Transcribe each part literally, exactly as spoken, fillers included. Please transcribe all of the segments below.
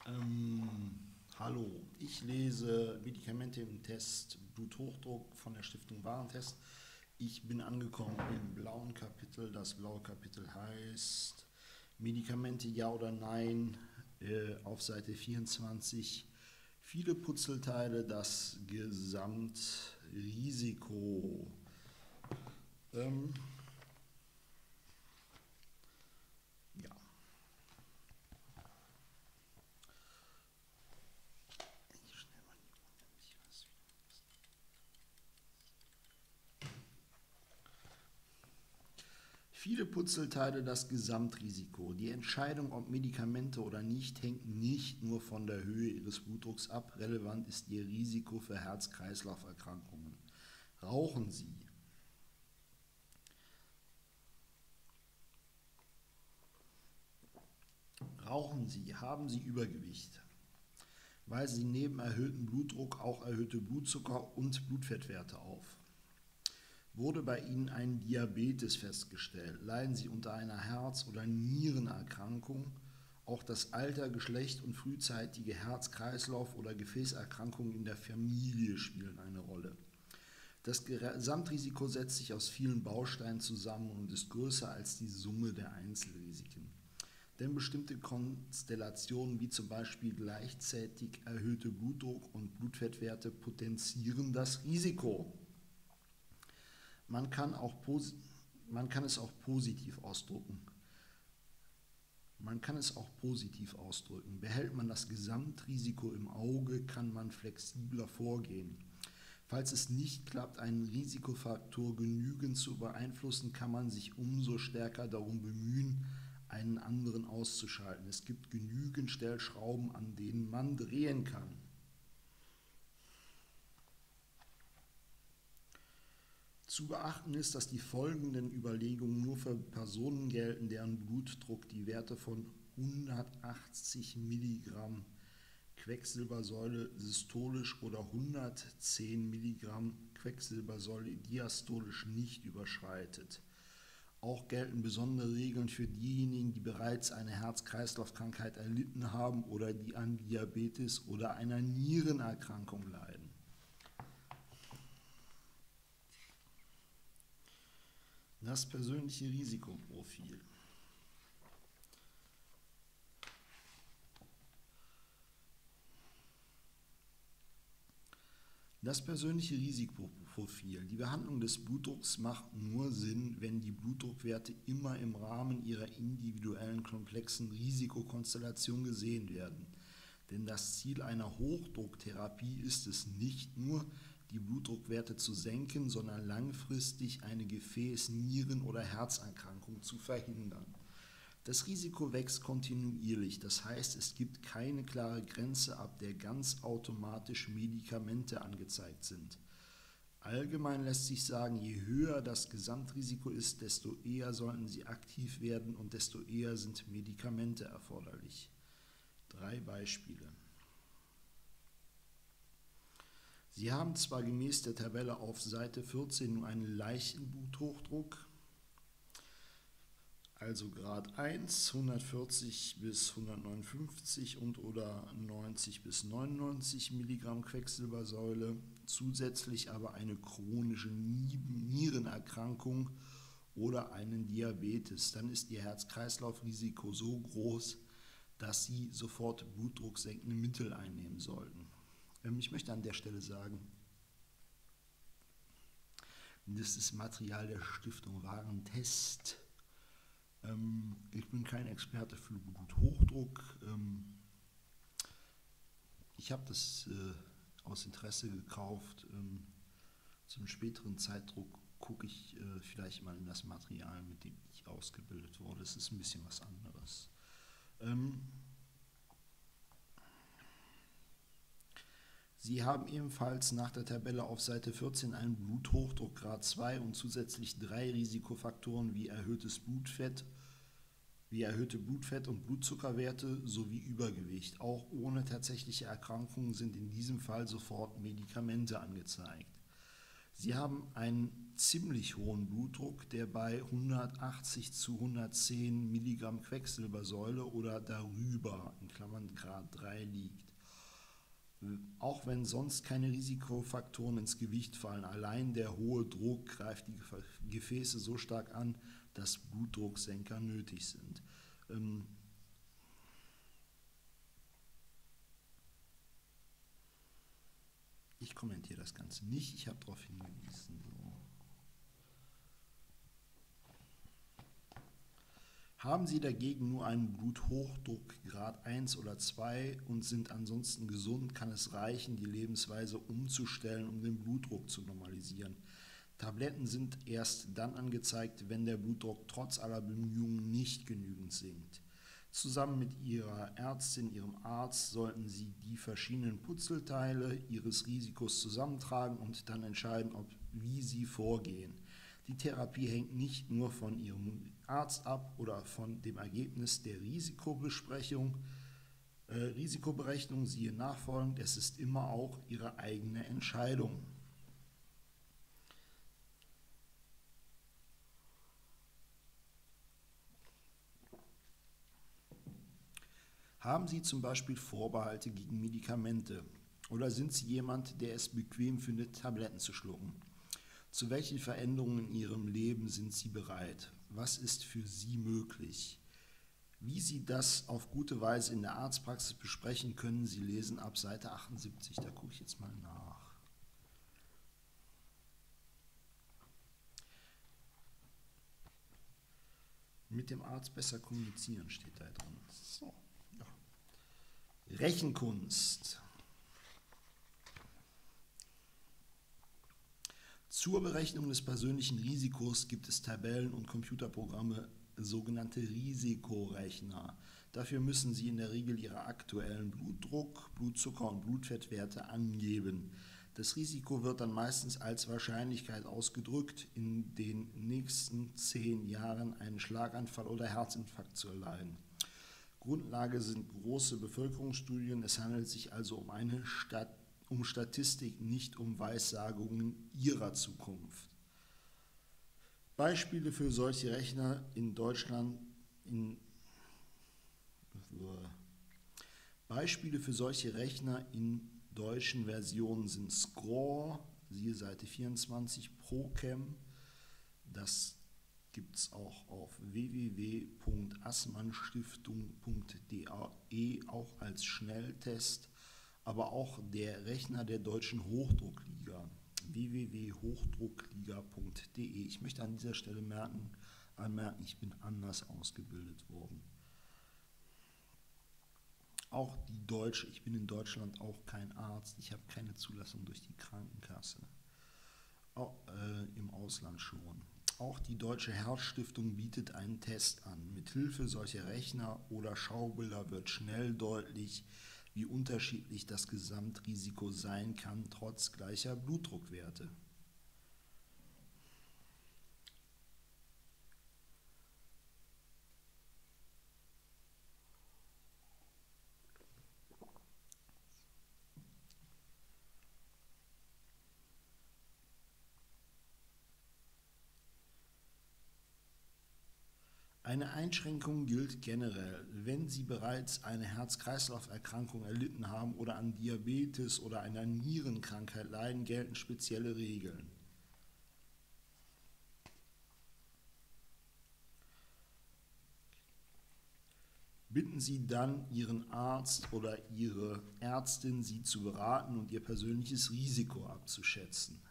Ähm, hallo, ich lese Medikamente im Test Bluthochdruck von der Stiftung Warentest. Ich bin angekommen im blauen Kapitel. Das blaue Kapitel heißt Medikamente ja oder nein, äh, auf Seite vierundzwanzig. Viele Puzzleteile, das Gesamtrisiko. Ähm, ja, schnell mal die Viele Puzzleteile das Gesamtrisiko. Die Entscheidung, ob Medikamente oder nicht, hängt nicht nur von der Höhe ihres Blutdrucks ab. Relevant ist ihr Risiko für Herz-Kreislauf-Erkrankungen. Rauchen Sie. Rauchen Sie. Haben Sie Übergewicht, weisen Sie neben erhöhtem Blutdruck auch erhöhte Blutzucker- und Blutfettwerte auf. Wurde bei Ihnen ein Diabetes festgestellt, leiden Sie unter einer Herz- oder Nierenerkrankung, auch das Alter, Geschlecht und frühzeitige Herz-Kreislauf- oder Gefäßerkrankungen in der Familie spielen eine Rolle. Das Gesamtrisiko setzt sich aus vielen Bausteinen zusammen und ist größer als die Summe der Einzelrisiken. Denn bestimmte Konstellationen wie zum Beispiel gleichzeitig erhöhte Blutdruck- und Blutfettwerte potenzieren das Risiko. Man kann, auch man kann es auch positiv ausdrücken. Man kann es auch positiv ausdrücken. Behält man das Gesamtrisiko im Auge, kann man flexibler vorgehen. Falls es nicht klappt, einen Risikofaktor genügend zu beeinflussen, kann man sich umso stärker darum bemühen, einen anderen auszuschalten. Es gibt genügend Stellschrauben, an denen man drehen kann. Zu beachten ist, dass die folgenden Überlegungen nur für Personen gelten, deren Blutdruck die Werte von hundertachtzig Milligramm Quecksilbersäule systolisch oder hundertzehn Milligramm Quecksilbersäule diastolisch nicht überschreitet. Auch gelten besondere Regeln für diejenigen, die bereits eine Herz-Kreislauf-Krankheit erlitten haben oder die an Diabetes oder einer Nierenerkrankung leiden. Das persönliche Risikoprofil. Das persönliche Risikoprofil. Die Behandlung des Blutdrucks macht nur Sinn, wenn die Blutdruckwerte immer im Rahmen ihrer individuellen komplexen Risikokonstellation gesehen werden. Denn das Ziel einer Hochdrucktherapie ist es nicht nur, die Blutdruckwerte zu senken, sondern langfristig eine Gefäß-, Nieren- oder Herzerkrankung zu verhindern. Das Risiko wächst kontinuierlich, das heißt, es gibt keine klare Grenze, ab der ganz automatisch Medikamente angezeigt sind. Allgemein lässt sich sagen, je höher das Gesamtrisiko ist, desto eher sollten Sie aktiv werden und desto eher sind Medikamente erforderlich. Drei Beispiele. Sie haben zwar gemäß der Tabelle auf Seite vierzehn nur einen leichten Bluthochdruck, also Grad eins, hundertvierzig bis hundertneunundfünfzig und oder neunzig bis neunundneunzig Milligramm Quecksilbersäule, zusätzlich aber eine chronische Nierenerkrankung oder einen Diabetes. Dann ist Ihr Herz-Kreislauf-Risiko so groß, dass Sie sofort blutdrucksenkende Mittel einnehmen sollten. Ich möchte an der Stelle sagen, das ist Material der Stiftung Warentest. Ich bin kein Experte für Bluthochdruck. Ich habe das aus Interesse gekauft. Zum späteren Zeitdruck gucke ich vielleicht mal in das Material, mit dem ich ausgebildet wurde. Es ist ein bisschen was anderes. Sie haben ebenfalls nach der Tabelle auf Seite vierzehn einen Bluthochdruck Grad zwei und zusätzlich drei Risikofaktoren wie erhöhtes Blutfett, wie erhöhte Blutfett- und Blutzuckerwerte sowie Übergewicht. Auch ohne tatsächliche Erkrankungen sind in diesem Fall sofort Medikamente angezeigt. Sie haben einen ziemlich hohen Blutdruck, der bei hundertachtzig zu hundertzehn Milligramm Quecksilbersäule oder darüber, in Klammern Grad drei, liegt. Auch wenn sonst keine Risikofaktoren ins Gewicht fallen, allein der hohe Druck greift die Gefäße so stark an, dass Blutdrucksenker nötig sind. Ähm, ich kommentiere das Ganze nicht, ich habe darauf hingewiesen. So. Haben Sie dagegen nur einen Bluthochdruck Grad eins oder zwei und sind ansonsten gesund, kann es reichen, die Lebensweise umzustellen, um den Blutdruck zu normalisieren. Tabletten sind erst dann angezeigt, wenn der Blutdruck trotz aller Bemühungen nicht genügend sinkt. Zusammen mit Ihrer Ärztin, Ihrem Arzt sollten Sie die verschiedenen Puzzleteile Ihres Risikos zusammentragen und dann entscheiden, ob, wie Sie vorgehen. Die Therapie hängt nicht nur von Ihrem Arzt ab oder von dem Ergebnis der Risikobesprechung, äh, Risikoberechnung, siehe nachfolgend, es ist immer auch Ihre eigene Entscheidung. Haben Sie zum Beispiel Vorbehalte gegen Medikamente oder sind Sie jemand, der es bequem findet, Tabletten zu schlucken? Zu welchen Veränderungen in Ihrem Leben sind Sie bereit? Was ist für Sie möglich? Wie Sie das auf gute Weise in der Arztpraxis besprechen können, Sie lesen ab Seite achtundsiebzig. Da gucke ich jetzt mal nach. Mit dem Arzt besser kommunizieren steht da drin. So, ja. Rechenkunst. Zur Berechnung des persönlichen Risikos gibt es Tabellen und Computerprogramme, sogenannte Risikorechner. Dafür müssen Sie in der Regel Ihren aktuellen Blutdruck, Blutzucker und Blutfettwerte angeben. Das Risiko wird dann meistens als Wahrscheinlichkeit ausgedrückt, in den nächsten zehn Jahren einen Schlaganfall oder Herzinfarkt zu erleiden. Grundlage sind große Bevölkerungsstudien, es handelt sich also um eine Stadt um Statistik, nicht um Weissagungen ihrer Zukunft. Beispiele für solche Rechner in Deutschland in Beispiele für solche Rechner in deutschen Versionen sind Score, siehe Seite vierundzwanzig, ProChem, das gibt es auch auf w w w punkt assmannstiftung punkt d e, auch als Schnelltest, aber auch der Rechner der Deutschen Hochdruckliga, w w w punkt hochdruckliga punkt d e. Ich möchte an dieser Stelle merken, anmerken, ich bin anders ausgebildet worden. Auch die Deutsche, ich bin in Deutschland auch kein Arzt, ich habe keine Zulassung durch die Krankenkasse, auch, äh, im Ausland schon. Auch die Deutsche Herzstiftung bietet einen Test an. Mithilfe solcher Rechner oder Schaubilder wird schnell deutlich, wie unterschiedlich das Gesamtrisiko sein kann, trotz gleicher Blutdruckwerte. Eine Einschränkung gilt generell, wenn Sie bereits eine Herz-Kreislauf-Erkrankung erlitten haben oder an Diabetes oder einer Nierenkrankheit leiden, gelten spezielle Regeln. Bitten Sie dann Ihren Arzt oder Ihre Ärztin, Sie zu beraten und Ihr persönliches Risiko abzuschätzen.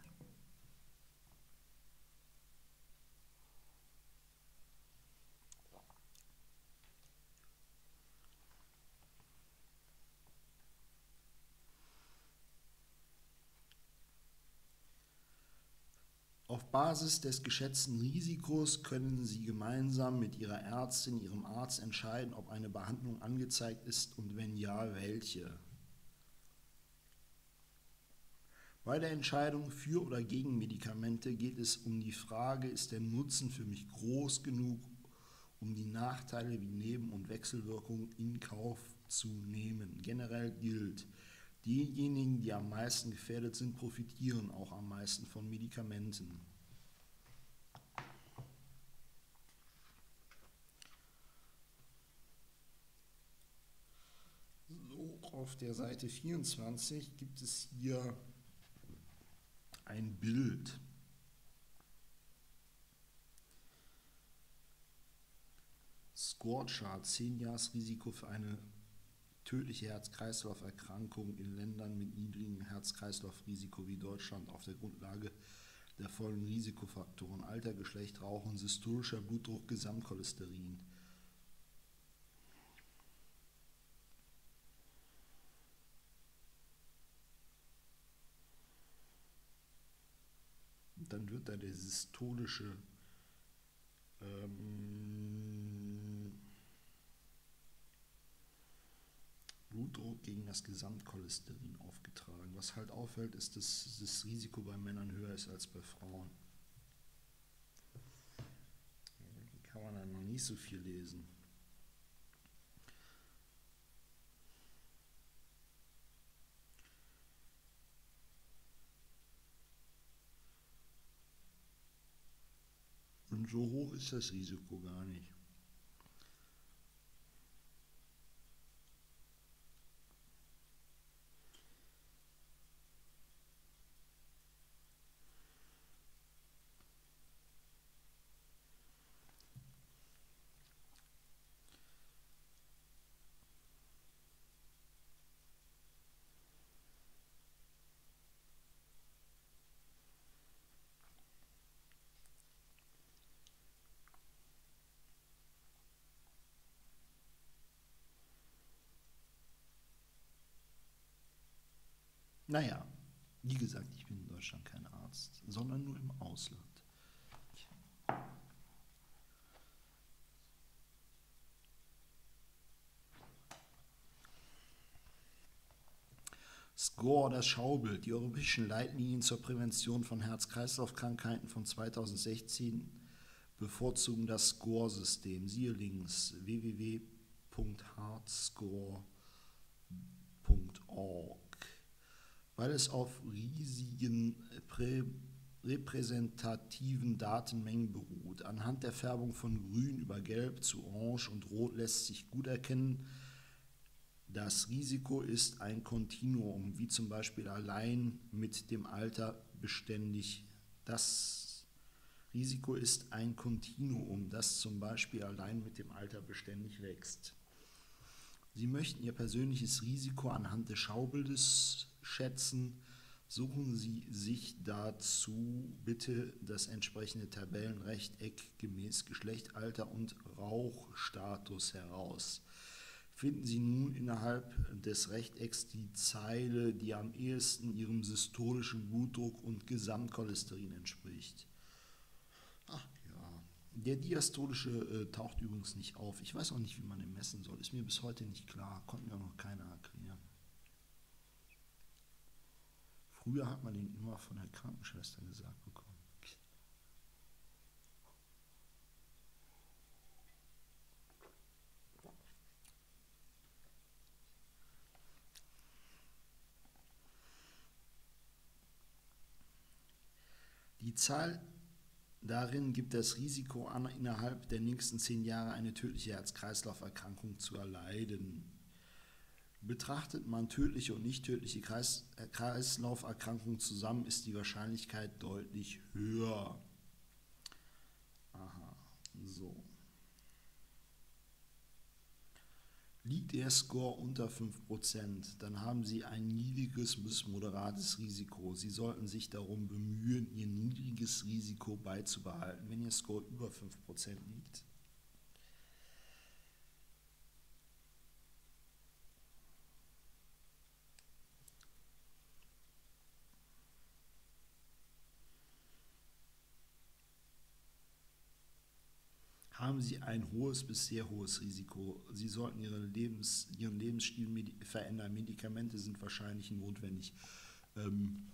Auf Basis des geschätzten Risikos können Sie gemeinsam mit Ihrer Ärztin, Ihrem Arzt entscheiden, ob eine Behandlung angezeigt ist und wenn ja, welche. Bei der Entscheidung für oder gegen Medikamente geht es um die Frage, ist der Nutzen für mich groß genug, um die Nachteile wie Neben- und Wechselwirkungen in Kauf zu nehmen. Generell gilt, Diejenigen, die am meisten gefährdet sind, profitieren auch am meisten von Medikamenten. So, auf der Seite vierundzwanzig gibt es hier ein Bild. Score-Chart, zehn Jahres Risiko für eine tödliche Herz-Kreislauf-Erkrankung in Ländern mit niedrigem Herz-Kreislauf-Risiko wie Deutschland auf der Grundlage der folgenden Risikofaktoren: Alter, Geschlecht, Rauchen, systolischer Blutdruck, Gesamtcholesterin. Und dann wird da der systolische ähm, Blutdruck gegen das Gesamtcholesterin aufgetragen. Was halt auffällt, ist, dass das Risiko bei Männern höher ist als bei Frauen. Hier kann man dann noch nicht so viel lesen. Und so hoch ist das Risiko gar nicht. Naja, wie gesagt, ich bin in Deutschland kein Arzt, sondern nur im Ausland. Score, das Schaubild. Die europäischen Leitlinien zur Prävention von Herz-Kreislauf-Krankheiten von zweitausendsechzehn bevorzugen das Score-System. Siehe links w w w punkt heartscore punkt org. Weil es auf riesigen prä repräsentativen Datenmengen beruht. Anhand der Färbung von Grün über Gelb zu Orange und Rot lässt sich gut erkennen, das Risiko ist ein Kontinuum, wie zum Beispiel allein mit dem Alter beständig. Das Risiko ist ein Kontinuum, das zum Beispiel allein mit dem Alter beständig wächst. Sie möchten Ihr persönliches Risiko anhand des Schaubildes schätzen. Suchen Sie sich dazu bitte das entsprechende Tabellenrechteck gemäß Geschlecht, Alter und Rauchstatus heraus. Finden Sie nun innerhalb des Rechtecks die Zeile, die am ehesten Ihrem systolischen Blutdruck und Gesamtcholesterin entspricht. Ach ja, der diastolische äh, taucht übrigens nicht auf. Ich weiß auch nicht, wie man ihn messen soll. Ist mir bis heute nicht klar. Konnte mir auch noch keiner erklären. Früher hat man den immer von der Krankenschwester gesagt bekommen. Die Zahl darin gibt das Risiko an, innerhalb der nächsten zehn Jahre eine tödliche Herz-Kreislauf-Erkrankung zu erleiden. Betrachtet man tödliche und nicht tödliche Kreis Kreislauferkrankungen zusammen, ist die Wahrscheinlichkeit deutlich höher. Aha, so. Liegt der Score unter fünf Prozent, dann haben Sie ein niedriges bis moderates Risiko. Sie sollten sich darum bemühen, Ihr niedriges Risiko beizubehalten. Wenn Ihr Score über fünf Prozent liegt, haben Sie ein hohes bis sehr hohes Risiko. Sie sollten Ihre Lebens, Ihren Lebensstil medi verändern. Medikamente sind wahrscheinlich notwendig. Ähm,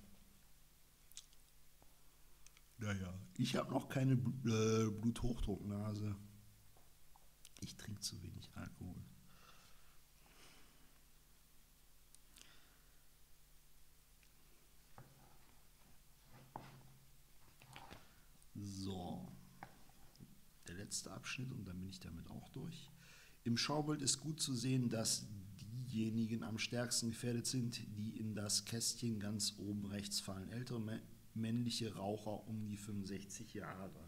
naja, ich habe noch keine äh, Bluthochdrucknase. Ich trinke zu wenig Alkohol. letzte Abschnitt und dann bin ich damit auch durch. Im Schaubild ist gut zu sehen, dass diejenigen am stärksten gefährdet sind, die in das Kästchen ganz oben rechts fallen. Ältere männliche Raucher um die fünfundsechzig Jahre.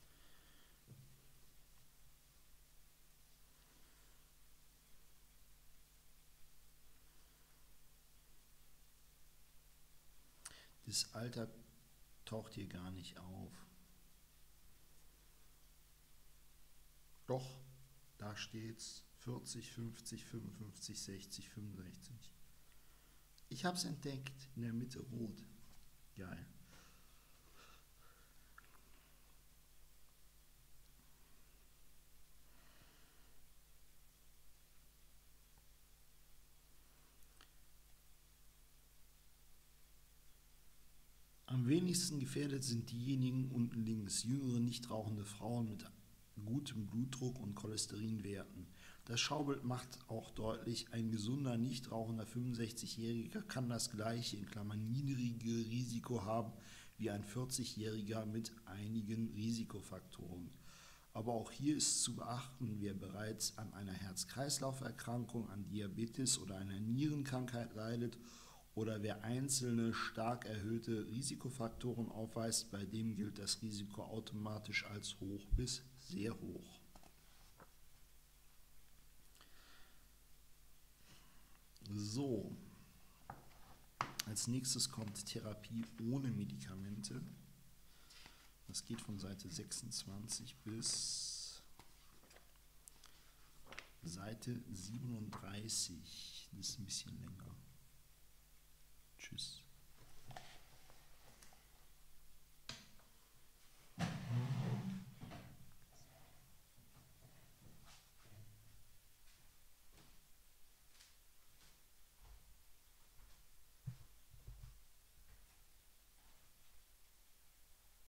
Das Alter taucht hier gar nicht auf. Doch, da steht's vierzig, fünfzig, fünfundfünfzig, sechzig, fünfundsechzig. Ich habe es entdeckt, in der Mitte rot. Geil. Am wenigsten gefährdet sind diejenigen unten links, jüngere, nicht rauchende Frauen mit gutem Blutdruck und Cholesterinwerten. Das Schaubild macht auch deutlich, ein gesunder, nicht rauchender fünfundsechzigjähriger kann das gleiche, in Klammern niedrige Risiko haben wie ein vierzigjähriger mit einigen Risikofaktoren. Aber auch hier ist zu beachten, wer bereits an einer Herz-Kreislauf-Erkrankung, an Diabetes oder einer Nierenkrankheit leidet oder wer einzelne stark erhöhte Risikofaktoren aufweist, bei dem gilt das Risiko automatisch als hoch bis sehr hoch. So, als nächstes kommt Therapie ohne Medikamente. Das geht von Seite sechsundzwanzig bis Seite siebenunddreißig. Das ist ein bisschen länger.